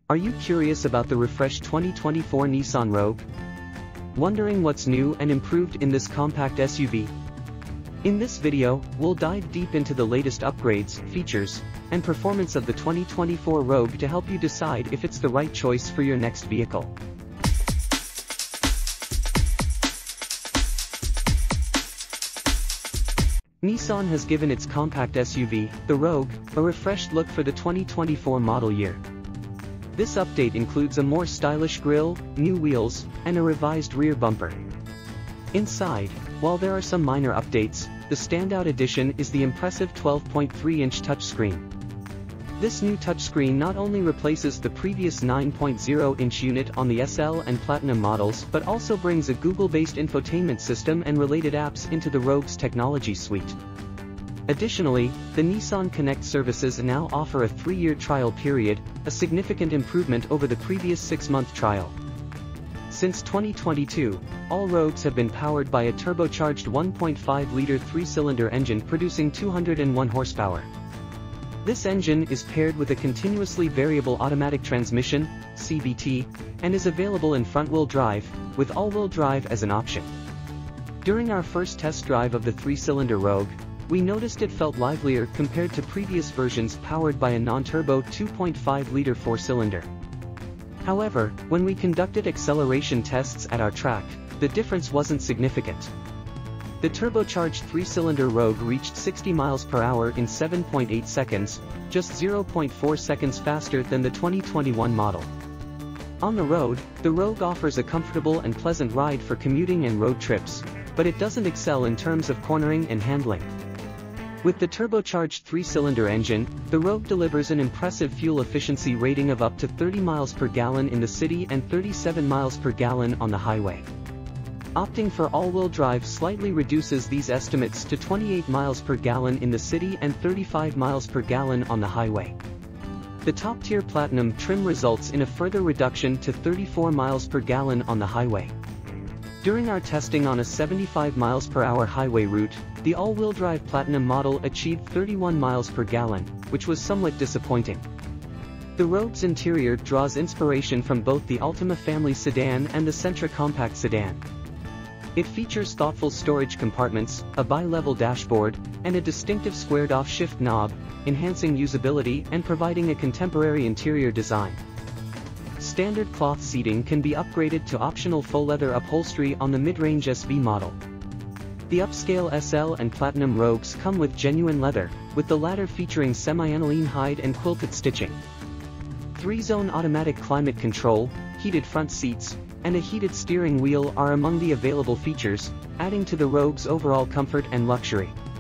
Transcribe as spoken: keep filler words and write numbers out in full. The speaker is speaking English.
Are you curious about the refreshed twenty twenty-four Nissan Rogue? Wondering what's new and improved in this compact S U V? In this video, we'll dive deep into the latest upgrades, features, and performance of the twenty twenty-four Rogue to help you decide if it's the right choice for your next vehicle. Nissan has given its compact S U V, the Rogue, a refreshed look for the twenty twenty-four model year. This update includes a more stylish grille, new wheels, and a revised rear bumper. Inside, while there are some minor updates, the standout addition is the impressive twelve point three inch touchscreen. This new touchscreen not only replaces the previous nine point zero inch unit on the S L and Platinum models but also brings a Google-based infotainment system and related apps into the Rogue's technology suite. Additionally, the Nissan Connect services now offer a three-year trial period, a significant improvement over the previous six-month trial. Since twenty twenty-two, all Rogues have been powered by a turbocharged one point five liter three-cylinder engine producing two hundred one horsepower. This engine is paired with a continuously variable automatic transmission, C V T, and is available in front-wheel drive, with all-wheel drive as an option. During our first test drive of the three-cylinder Rogue, we noticed it felt livelier compared to previous versions powered by a non-turbo two point five liter four-cylinder. However, when we conducted acceleration tests at our track, the difference wasn't significant. The turbocharged three-cylinder Rogue reached sixty miles per hour in seven point eight seconds, just zero point four seconds faster than the twenty twenty-one model. On the road, the Rogue offers a comfortable and pleasant ride for commuting and road trips, but it doesn't excel in terms of cornering and handling. With the turbocharged three-cylinder engine, the Rogue delivers an impressive fuel efficiency rating of up to thirty miles per gallon in the city and thirty-seven miles per gallon on the highway. Opting for all-wheel drive slightly reduces these estimates to twenty-eight miles per gallon in the city and thirty-five miles per gallon on the highway. The top-tier Platinum trim results in a further reduction to thirty-four miles per gallon on the highway. During our testing on a seventy-five miles per hour highway route, the all-wheel drive Platinum model achieved thirty-one miles per gallon, which was somewhat disappointing. The Rogue's interior draws inspiration from both the Altima family sedan and the Sentra compact sedan. It features thoughtful storage compartments, a bi-level dashboard, and a distinctive squared-off shift knob, enhancing usability and providing a contemporary interior design. Standard cloth seating can be upgraded to optional faux-leather upholstery on the mid-range S V model. The upscale S L and Platinum Rogues come with genuine leather, with the latter featuring semi-aniline hide and quilted stitching. Three-zone automatic climate control, heated front seats, and a heated steering wheel are among the available features, adding to the Rogue's overall comfort and luxury.